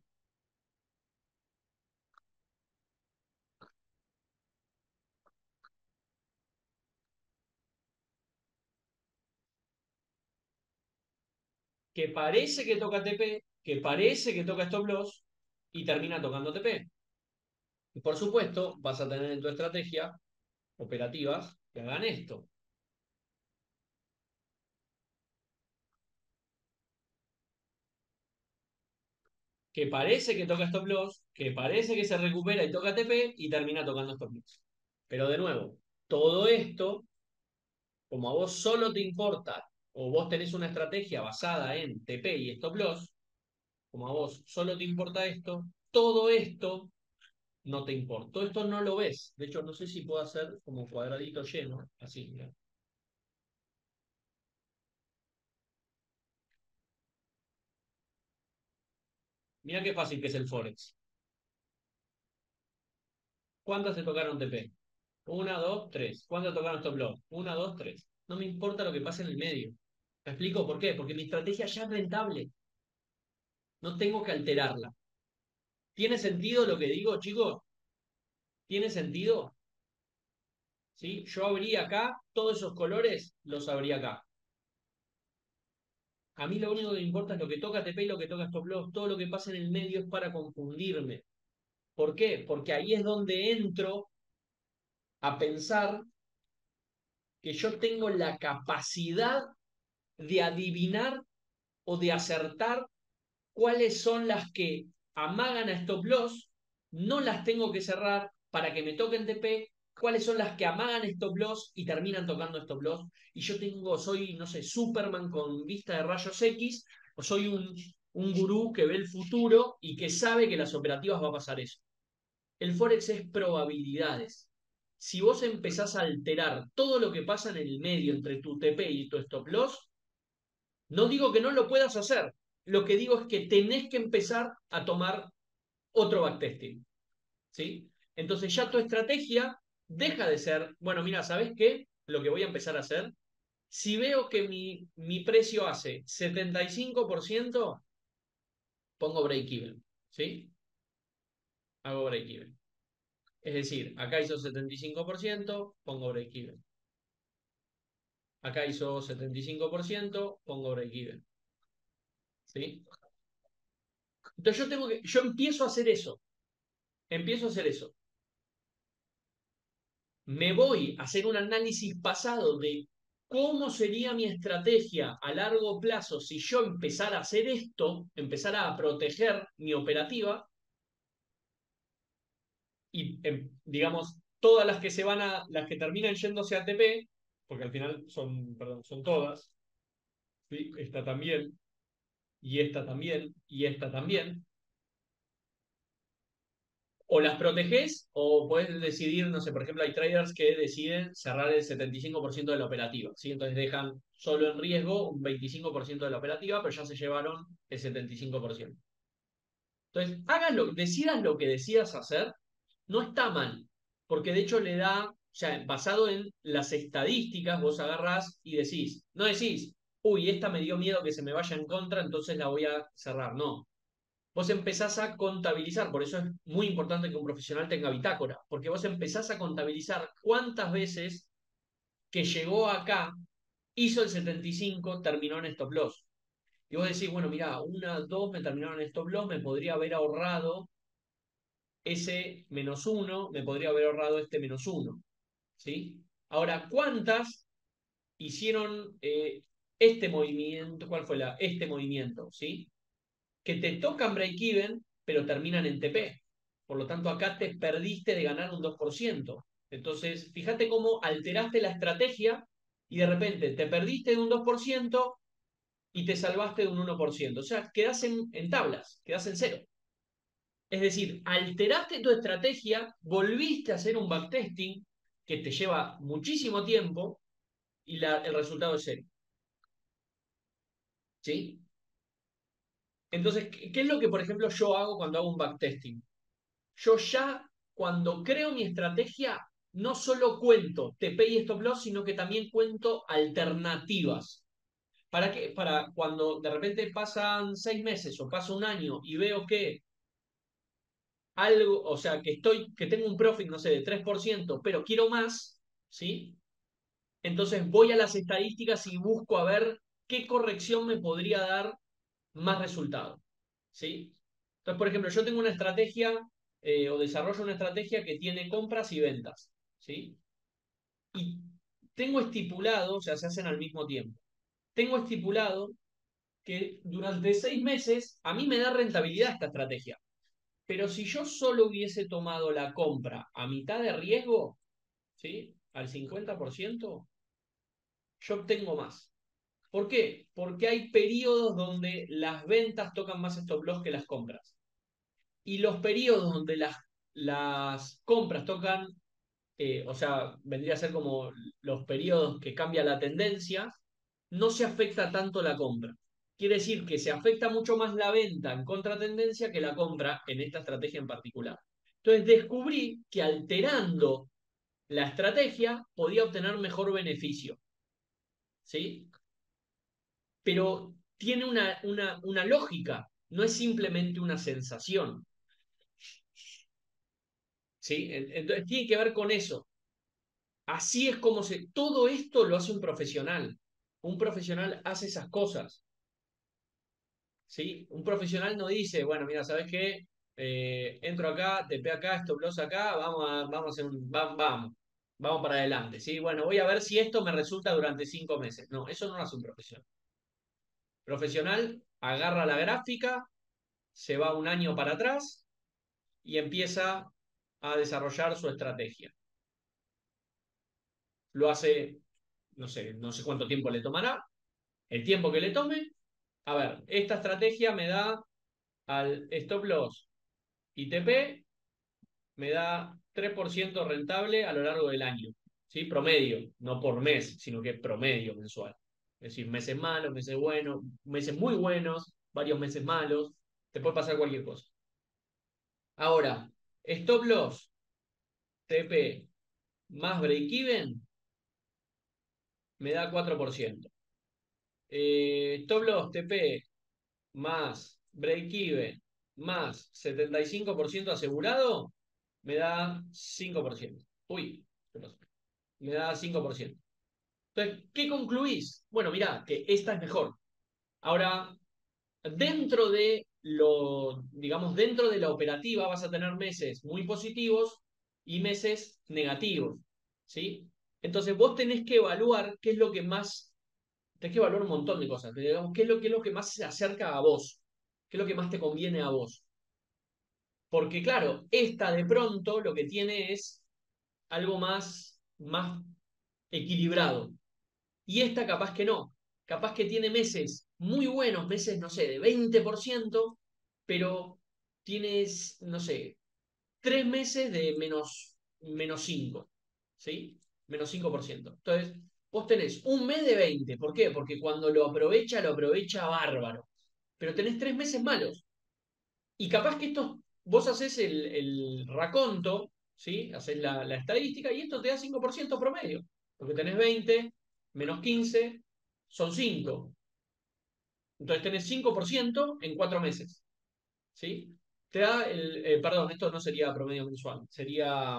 Speaker 1: que parece que toca T P, que parece que toca stop loss y termina tocando T P. Y por supuesto, vas a tener en tu estrategia operativas que hagan esto. que parece que toca stop loss, que parece que se recupera y toca T P y termina tocando stop loss. Pero de nuevo, todo esto, como a vos solo te importa, o vos tenés una estrategia basada en T P y stop loss, como a vos solo te importa esto, todo esto no te importa. Todo esto no lo ves. De hecho, no sé si puedo hacer como cuadradito lleno, así, mira. Mira qué fácil que es el Forex. ¿Cuántas te tocaron T P? Una, dos, tres. ¿Cuántas tocaron stop loss? Una, dos, tres. No me importa lo que pase en el medio. ¿Me explico por qué? Porque mi estrategia ya es rentable. No tengo que alterarla. ¿Tiene sentido lo que digo, chicos? ¿Tiene sentido? ¿Sí? Yo abría acá, todos esos colores los abría acá. A mí lo único que me importa es lo que toca T P y lo que toca stop loss. Todo lo que pasa en el medio es para confundirme. ¿Por qué? Porque ahí es donde entro a pensar que yo tengo la capacidad de adivinar o de acertar cuáles son las que amagan a stop loss, no las tengo que cerrar para que me toquen T P, cuáles son las que amagan stop loss y terminan tocando stop loss, y yo tengo, soy, no sé, Superman con vista de rayos X, o soy un, un gurú que ve el futuro y que sabe que las operativas va a pasar eso. El Forex es probabilidades. Si vos empezás a alterar todo lo que pasa en el medio entre tu T P y tu stop loss, no digo que no lo puedas hacer. Lo que digo es que tenés que empezar a tomar otro backtesting. ¿Sí? Entonces ya tu estrategia deja de ser, bueno, mira, ¿sabes qué? Lo que voy a empezar a hacer, si veo que mi, mi precio hace setenta y cinco por ciento, pongo break-even. ¿Sí? Hago break-even. Es decir, acá hizo setenta y cinco por ciento, pongo break-even. Acá hizo setenta y cinco por ciento, pongo break-even. ¿Sí? Entonces yo tengo que, yo empiezo a hacer eso. Empiezo a hacer eso. Me voy a hacer un análisis pasado de cómo sería mi estrategia a largo plazo si yo empezara a hacer esto, empezara a proteger mi operativa y, em, digamos, todas las que se van a, las que terminan yéndose a T P, porque al final son, perdón, son todas, ¿sí? Esta también, y esta también, y esta también. O las proteges o puedes decidir, no sé, por ejemplo, hay traders que deciden cerrar el setenta y cinco por ciento de la operativa, ¿sí? Entonces dejan solo en riesgo un veinticinco por ciento de la operativa, pero ya se llevaron el setenta y cinco por ciento. Entonces, hagan lo, decidas lo que decidas hacer, no está mal, porque de hecho le da, o sea, basado en las estadísticas, vos agarrás y decís, no decís, uy, esta me dio miedo que se me vaya en contra, entonces la voy a cerrar. No, vos empezás a contabilizar, por eso es muy importante que un profesional tenga bitácora, porque vos empezás a contabilizar cuántas veces que llegó acá, hizo el setenta y cinco, terminó en stop loss. Y vos decís, bueno, mira, una, dos me terminaron en stop loss, me podría haber ahorrado ese menos uno, me podría haber ahorrado este menos uno. ¿Sí? Ahora, ¿cuántas hicieron eh, este movimiento? ¿Cuál fue la, este movimiento? ¿Sí? Que te tocan break-even, pero terminan en T P. Por lo tanto, acá te perdiste de ganar un dos por ciento. Entonces, fíjate cómo alteraste la estrategia y de repente te perdiste de un dos por ciento y te salvaste de un uno por ciento. O sea, quedás en, en tablas, quedás en cero. Es decir, alteraste tu estrategia, volviste a hacer un backtesting que te lleva muchísimo tiempo y la, el resultado es cero. ¿Sí? Entonces, ¿qué, ¿qué es lo que, por ejemplo, yo hago cuando hago un backtesting? Yo ya, cuando creo mi estrategia, no solo cuento T P y stop loss, sino que también cuento alternativas. ¿Para qué? Para cuando de repente pasan seis meses o pasa un año y veo que algo, o sea, que estoy, que tengo un profit, no sé, de tres por ciento, pero quiero más, ¿sí? Entonces voy a las estadísticas y busco a ver qué corrección me podría dar más resultado, ¿sí? Entonces, por ejemplo, yo tengo una estrategia eh, o desarrollo una estrategia que tiene compras y ventas, ¿sí? Y tengo estipulado, o sea, se hacen al mismo tiempo. Tengo estipulado que durante seis meses a mí me da rentabilidad esta estrategia. Pero si yo solo hubiese tomado la compra a mitad de riesgo, ¿sí? Al cincuenta por ciento, yo obtengo más. ¿Por qué? Porque hay periodos donde las ventas tocan más stop loss que las compras. Y los periodos donde las, las compras tocan, eh, o sea, vendría a ser como los periodos que cambia la tendencia, no se afecta tanto la compra. Quiere decir que se afecta mucho más la venta en contratendencia que la compra en esta estrategia en particular. Entonces descubrí que alterando la estrategia podía obtener mejor beneficio. ¿Sí? Pero tiene una, una, una lógica, no es simplemente una sensación. ¿Sí? Entonces tiene que ver con eso. Así es como se... Todo esto lo hace un profesional. Un profesional hace esas cosas. ¿Sí? Un profesional no dice, bueno, mira, ¿sabes qué? Eh, entro acá, te pego acá, stop loss acá, vamos a, vamos a hacer un... va- vamos, vamos para adelante. ¿Sí? Bueno, voy a ver si esto me resulta durante cinco meses. No, eso no lo hace un profesional. Profesional agarra la gráfica, se va un año para atrás y empieza a desarrollar su estrategia. Lo hace, no sé, no sé cuánto tiempo le tomará, el tiempo que le tome. A ver, esta estrategia me da al stop loss I T P, me da tres por ciento rentable a lo largo del año. ¿Sí? Promedio, no por mes, sino que promedio mensual. Es decir, meses malos, meses buenos, meses muy buenos, varios meses malos, te puede pasar cualquier cosa. Ahora, stop loss, T P más break-even, me da cuatro por ciento. Eh, stop loss, T P más break-even más setenta y cinco por ciento asegurado, me da cinco por ciento. Uy, ¿qué pasó? Me da cinco por ciento. Entonces, ¿qué concluís? Bueno, mirá, que esta es mejor. Ahora, dentro de lo, digamos, dentro de la operativa vas a tener meses muy positivos y meses negativos, ¿sí? Entonces vos tenés que evaluar qué es lo que más, tenés que evaluar un montón de cosas, pero digamos, qué es lo, qué es lo que más se acerca a vos, qué es lo que más te conviene a vos. Porque claro, esta de pronto lo que tiene es algo más, más equilibrado. Y esta capaz que no. Capaz que tiene meses muy buenos, meses, no sé, de veinte por ciento, pero tienes, no sé, tres meses de menos, menos cinco, ¿sí? Menos cinco por ciento. Entonces, vos tenés un mes de veinte. ¿Por qué? Porque cuando lo aprovecha, lo aprovecha bárbaro. Pero tenés tres meses malos. Y capaz que esto, vos haces el, el raconto, ¿sí? Haces la, la estadística y esto te da cinco por ciento promedio. Porque tenés veinte menos quince son cinco. Entonces tenés cinco por ciento en cuatro meses. ¿Sí? Te da el, eh, perdón, esto no sería promedio mensual, sería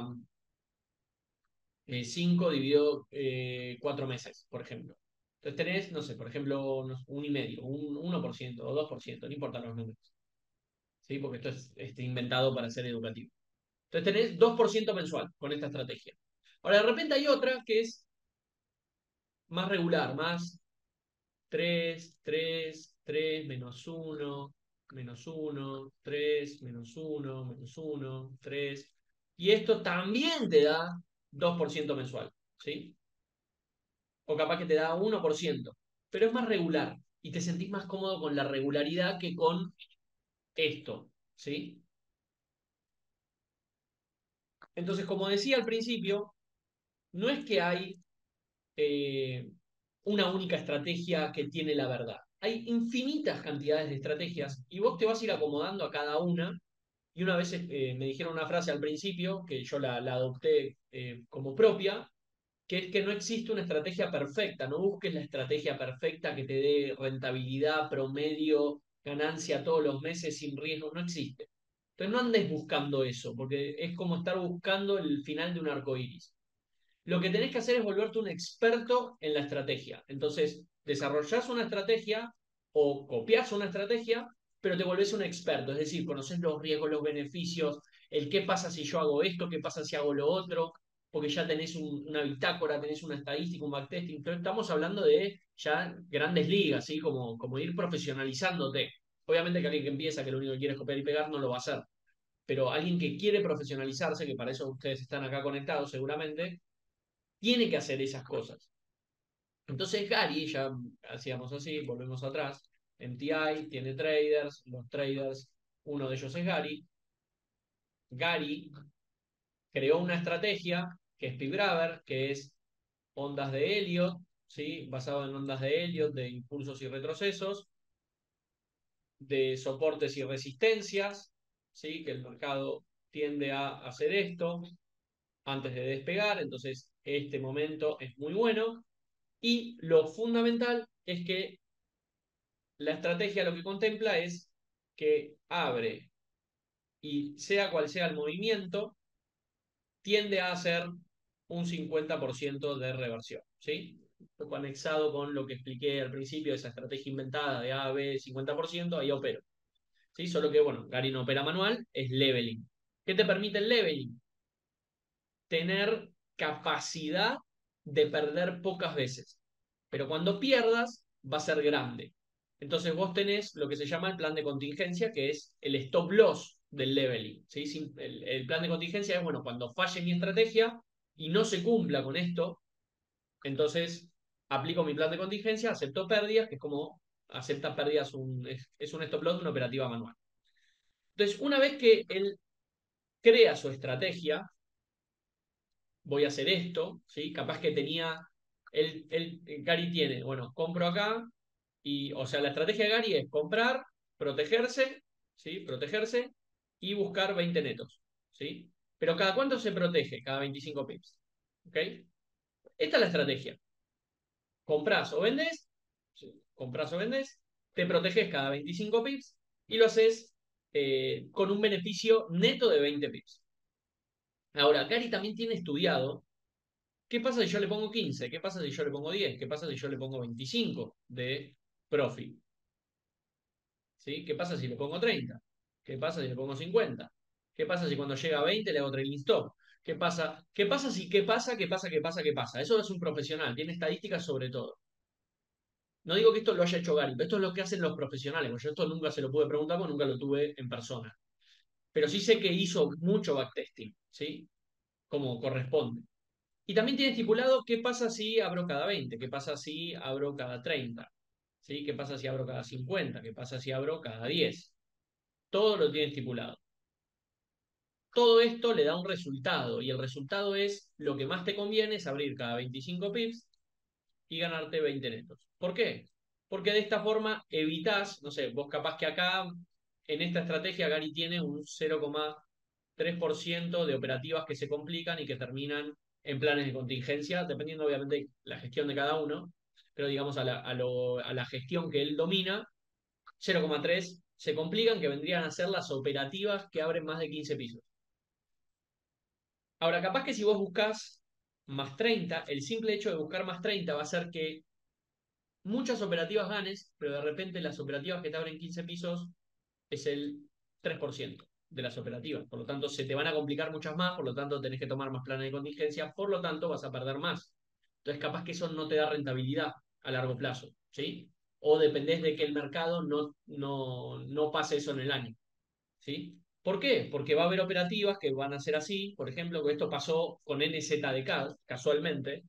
Speaker 1: eh, cinco dividido eh, cuatro meses, por ejemplo. Entonces tenés, no sé, por ejemplo, no sé, un y medio, un uno por ciento o dos por ciento, no importa los números. ¿Sí? Porque esto es este, inventado para ser educativo. Entonces tenés dos por ciento mensual con esta estrategia. Ahora, de repente hay otra que es más regular, más tres, tres, tres, menos uno, menos uno, tres, menos uno, menos uno, tres. Y esto también te da dos por ciento mensual, ¿sí? O capaz que te da uno por ciento, pero es más regular y te sentís más cómodo con la regularidad que con esto, ¿sí? Entonces, como decía al principio, no es que hay eh, una única estrategia que tiene la verdad. Hay infinitas cantidades de estrategias y vos te vas a ir acomodando a cada una. Y una vez eh, me dijeron una frase al principio que yo la, la adopté eh, como propia, que es que no existe una estrategia perfecta. No busques la estrategia perfecta que te dé rentabilidad, promedio, ganancia todos los meses sin riesgo. No existe. Entonces no andes buscando eso, porque es como estar buscando el final de un arco iris. Lo que tenés que hacer es volverte un experto en la estrategia. Entonces, desarrollás una estrategia o copias una estrategia, pero te volvés un experto. Es decir, conoces los riesgos, los beneficios, el qué pasa si yo hago esto, qué pasa si hago lo otro. porque ya tenés un, una bitácora, tenés una estadística, un backtesting. Entonces estamos hablando de ya grandes ligas, ¿sí? Como, como ir profesionalizándote. Obviamente que alguien que empieza, que lo único que quiere es copiar y pegar, no lo va a hacer. Pero alguien que quiere profesionalizarse, que para eso ustedes están acá conectados seguramente, tiene que hacer esas cosas. Entonces Gary, ya hacíamos así, volvemos atrás, M T I tiene traders, los traders, uno de ellos es Gary. Gary creó una estrategia que es P-Graver, que es ondas de Elliott, ¿sí? Basado en ondas de Elliott, de impulsos y retrocesos, de soportes y resistencias, ¿sí? Que el mercado tiende a hacer esto antes de despegar, entonces este momento es muy bueno. Y lo fundamental es que la estrategia lo que contempla es que abre y sea cual sea el movimiento, tiende a hacer un cincuenta por ciento de reversión, ¿sí? Un poco anexado con lo que expliqué al principio, esa estrategia inventada de A, B, cincuenta por ciento, ahí opero, ¿sí? Solo que, bueno, Gary no opera manual, es leveling. ¿Qué te permite el leveling? Tener capacidad de perder pocas veces, pero cuando pierdas va a ser grande. Entonces vos tenés lo que se llama el plan de contingencia, que es el stop loss del leveling, ¿sí? El, el plan de contingencia es, bueno, cuando falle mi estrategia y no se cumpla con esto, entonces aplico mi plan de contingencia, acepto pérdidas, que es como acepta pérdidas, un, es, es un stop loss de una operativa manual. Entonces, una vez que él crea su estrategia, voy a hacer esto, ¿sí? Capaz que tenía, el, el, Gary tiene, bueno, compro acá, y, o sea, la estrategia de Gary es comprar, protegerse, ¿sí? Protegerse y buscar veinte netos, ¿sí? Pero ¿cada cuánto se protege? Cada veinticinco pips, ¿ok? Esta es la estrategia. Comprás o vendés, ¿sí? Comprás o vendés, te proteges cada veinticinco pips y lo haces eh, con un beneficio neto de veinte pips. Ahora, Gary también tiene estudiado ¿qué pasa si yo le pongo quince? ¿Qué pasa si yo le pongo diez? ¿Qué pasa si yo le pongo veinticinco de profit? ¿Sí? ¿Qué pasa si le pongo treinta? ¿Qué pasa si le pongo cincuenta? ¿Qué pasa si cuando llega a veinte le hago trailing stop? ¿Qué pasa? ¿Qué pasa si qué pasa? ¿Qué pasa? ¿Qué pasa? ¿Qué pasa? Eso es un profesional, tiene estadísticas sobre todo. No digo que esto lo haya hecho Gary, pero esto es lo que hacen los profesionales. Yo esto nunca se lo pude preguntar porque nunca lo tuve en persona. Pero sí sé que hizo mucho backtesting, ¿sí? Como corresponde. Y también tiene estipulado qué pasa si abro cada veinte, qué pasa si abro cada treinta, ¿sí? ¿Qué pasa si abro cada cincuenta, qué pasa si abro cada diez. Todo lo tiene estipulado. Todo esto le da un resultado y el resultado es lo que más te conviene es abrir cada veinticinco pips y ganarte veinte netos. ¿Por qué? Porque de esta forma evitas, no sé, vos capaz que acá en esta estrategia Gary tiene un cero coma tres por ciento de operativas que se complican y que terminan en planes de contingencia, dependiendo obviamente de la gestión de cada uno, pero digamos a la, a lo, a la gestión que él domina, cero coma tres se complican, que vendrían a ser las operativas que abren más de quince pisos. Ahora, capaz que si vos buscas más treinta, el simple hecho de buscar más treinta va a hacer que muchas operativas ganes, pero de repente las operativas que te abren quince pisos es el tres por ciento de las operativas. Por lo tanto, se te van a complicar muchas más, por lo tanto, tenés que tomar más planes de contingencia, por lo tanto, vas a perder más. Entonces, capaz que eso no te da rentabilidad a largo plazo, ¿sí? O dependés de que el mercado no, no, no pase eso en el año, ¿sí? ¿Por qué? Porque va a haber operativas que van a ser así, por ejemplo, que esto pasó con N Z D K, casualmente,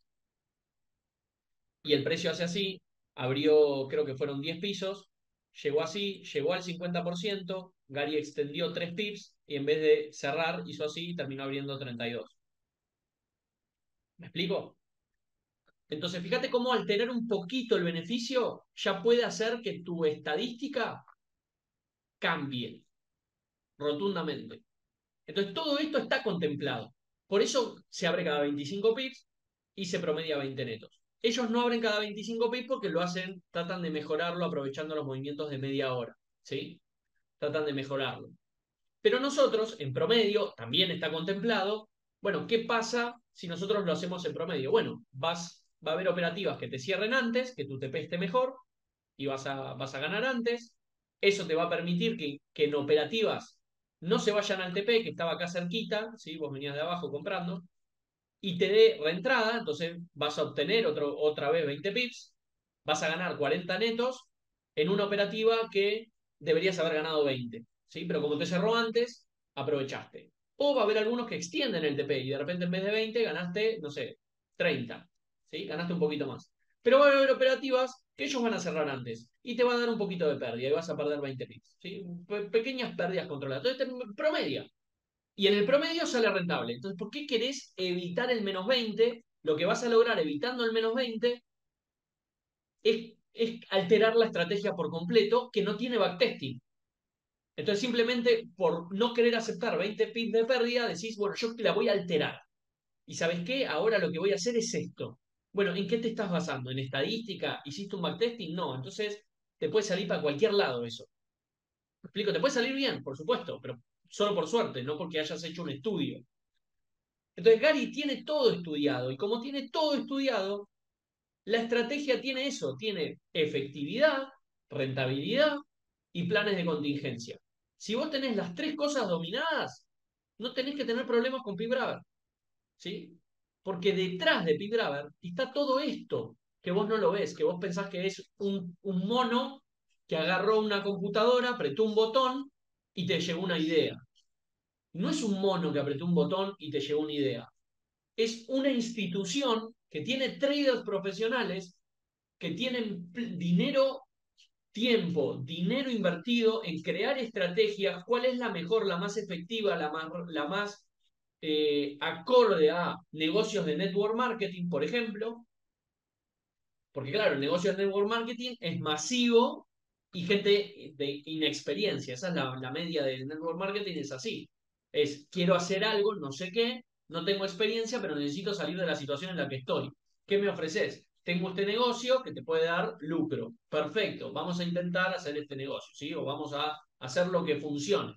Speaker 1: y el precio hace así, abrió, creo que fueron diez pisos, llegó así, llegó al cincuenta por ciento, Gary extendió tres pips y en vez de cerrar hizo así y terminó abriendo treinta y dos. ¿Me explico? Entonces, fíjate cómo al tener un poquito el beneficio, ya puede hacer que tu estadística cambie rotundamente. Entonces, todo esto está contemplado. Por eso se abre cada veinticinco pips y se promedia veinte netos. Ellos no abren cada veinticinco pips porque lo hacen, tratan de mejorarlo aprovechando los movimientos de media hora, ¿sí? Tratan de mejorarlo. Pero nosotros, en promedio, también está contemplado, bueno, ¿qué pasa si nosotros lo hacemos en promedio? Bueno, vas, va a haber operativas que te cierren antes, que tu T P esté mejor y vas a, vas a ganar antes. Eso te va a permitir que, que en operativas no se vayan al T P, que estaba acá cerquita, ¿sí? Vos venías de abajo comprando, y te dé reentrada, entonces vas a obtener otro, otra vez veinte pips, vas a ganar cuarenta netos en una operativa que deberías haber ganado veinte, ¿sí? Pero como te cerró antes, aprovechaste. O va a haber algunos que extienden el T P y de repente en vez de veinte ganaste, no sé, treinta, ¿sí? Ganaste un poquito más. Pero va a haber operativas que ellos van a cerrar antes y te va a dar un poquito de pérdida y vas a perder veinte pips, ¿sí? Pe pequeñas pérdidas controladas. Entonces, te promedia. Y en el promedio sale rentable. Entonces, ¿por qué querés evitar el menos veinte? Lo que vas a lograr evitando el menos veinte es, es alterar la estrategia por completo que no tiene backtesting. Entonces, simplemente por no querer aceptar veinte pips de pérdida, decís, bueno, yo la voy a alterar. ¿Y sabes qué? Ahora lo que voy a hacer es esto. Bueno, ¿en qué te estás basando? ¿En estadística? ¿Hiciste un backtesting? No. Entonces, te puede salir para cualquier lado eso. ¿Me explico? Te puede salir bien, por supuesto, pero solo por suerte, no porque hayas hecho un estudio. Entonces Gary tiene todo estudiado y como tiene todo estudiado, la estrategia tiene eso, tiene efectividad, rentabilidad y planes de contingencia. Si vos tenés las tres cosas dominadas, no tenés que tener problemas con PeakBraver, ¿sí? Porque detrás de PeakBraver está todo esto que vos no lo ves, que vos pensás que es un, un mono que agarró una computadora, apretó un botón y te llegó una idea. No es un mono que apretó un botón y te llegó una idea. Es una institución que tiene traders profesionales que tienen dinero, tiempo, dinero invertido en crear estrategias, cuál es la mejor, la más efectiva, la más, la más eh, acorde a negocios de network marketing, por ejemplo, porque claro, el negocio de network marketing es masivo y gente de inexperiencia. Esa es la, la media del network marketing, es así. Es, quiero hacer algo, no sé qué, no tengo experiencia, pero necesito salir de la situación en la que estoy. ¿Qué me ofreces? Tengo este negocio que te puede dar lucro. Perfecto, vamos a intentar hacer este negocio, ¿sí? O vamos a hacer lo que funcione.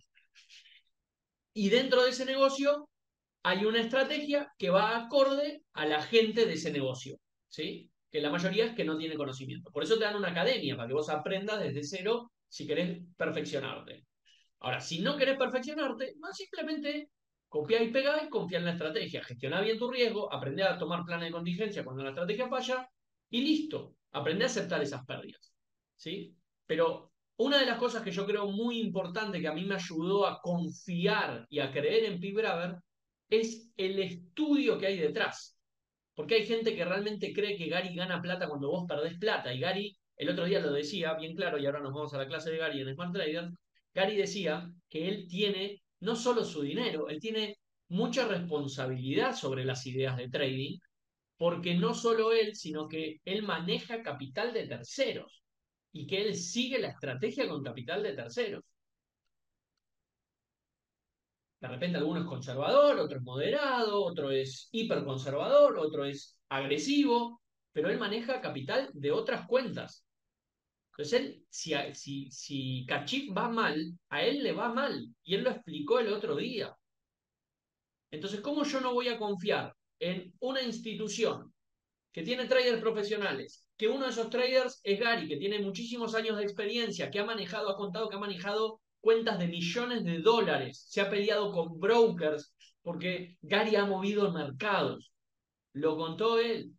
Speaker 1: Y dentro de ese negocio hay una estrategia que va acorde a la gente de ese negocio, ¿sí? Que la mayoría es que no tiene conocimiento. Por eso te dan una academia, para que vos aprendas desde cero si querés perfeccionarte. Ahora, si no querés perfeccionarte, más simplemente copiá y pegá y confía en la estrategia. Gestioná bien tu riesgo, aprende a tomar planes de contingencia cuando la estrategia falla y listo. Aprende a aceptar esas pérdidas, ¿sí? Pero una de las cosas que yo creo muy importante que a mí me ayudó a confiar y a creer en PeakBraver es el estudio que hay detrás. Porque hay gente que realmente cree que Gary gana plata cuando vos perdés plata. Y Gary, el otro día lo decía bien claro, y ahora nos vamos a la clase de Gary en Smart Trader. Gary decía que él tiene no solo su dinero, él tiene mucha responsabilidad sobre las ideas de trading, porque no solo él, sino que él maneja capital de terceros y que él sigue la estrategia con capital de terceros. De repente alguno es conservador, otro es moderado, otro es hiperconservador, otro es agresivo, pero él maneja capital de otras cuentas. Entonces él, si, si, si Kachif va mal, a él le va mal. Y él lo explicó el otro día. Entonces, ¿cómo yo no voy a confiar en una institución que tiene traders profesionales, que uno de esos traders es Gary, que tiene muchísimos años de experiencia, que ha manejado, ha contado que ha manejado cuentas de millones de dólares, se ha peleado con brokers, porque Gary ha movido mercados, lo contó él.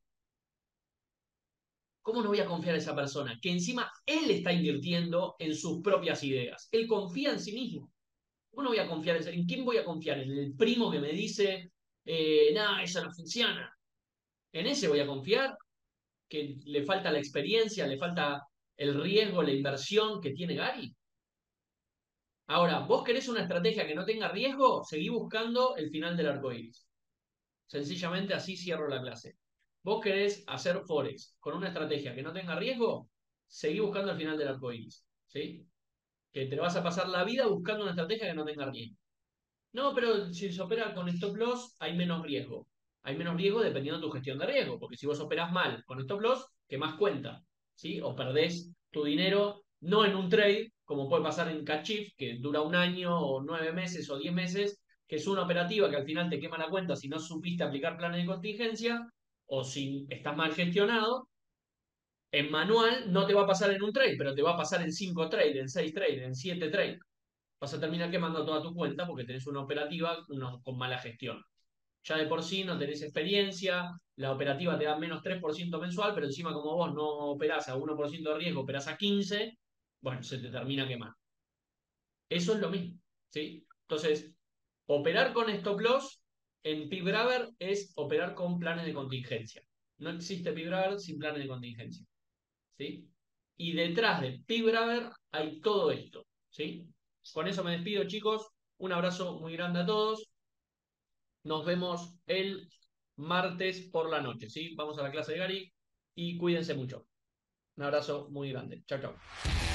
Speaker 1: ¿Cómo no voy a confiar en esa persona? Que encima él está invirtiendo en sus propias ideas, él confía en sí mismo. ¿Cómo no voy a confiar en, ¿en quién voy a confiar? ¿En el primo que me dice, eh, nada, eso no funciona? ¿En ese voy a confiar? Que le falta la experiencia, le falta el riesgo, la inversión que tiene Gary. Ahora, ¿vos querés una estrategia que no tenga riesgo? Seguí buscando el final del arco iris. Sencillamente así cierro la clase. ¿Vos querés hacer Forex con una estrategia que no tenga riesgo? Seguí buscando el final del arco iris. ¿Sí? Que te vas a pasar la vida buscando una estrategia que no tenga riesgo. No, pero si se opera con stop loss, hay menos riesgo. Hay menos riesgo dependiendo de tu gestión de riesgo, porque si vos operás mal con stop loss, ¿qué más cuenta? ¿Sí? O perdés tu dinero no en un trade, como puede pasar en Kachif, que dura un año o nueve meses o diez meses, que es una operativa que al final te quema la cuenta si no supiste aplicar planes de contingencia o si estás mal gestionado. En manual no te va a pasar en un trade, pero te va a pasar en cinco trades, en seis trades, en siete trades. Vas a terminar quemando toda tu cuenta porque tenés una operativa una, con mala gestión. Ya de por sí no tenés experiencia, la operativa te da menos tres por ciento mensual, pero encima como vos no operás a uno por ciento de riesgo, operás a quince, bueno, se te termina quemando. Eso es lo mismo, ¿sí? Entonces, operar con stop loss en PIBRAVER es operar con planes de contingencia. No existe PIBRAVER sin planes de contingencia, ¿sí? Y detrás de PIBRAVER hay todo esto, ¿sí? Con eso me despido, chicos. Un abrazo muy grande a todos. Nos vemos el martes por la noche, ¿sí? Vamos a la clase de Gary y cuídense mucho. Un abrazo muy grande. Chao, chao.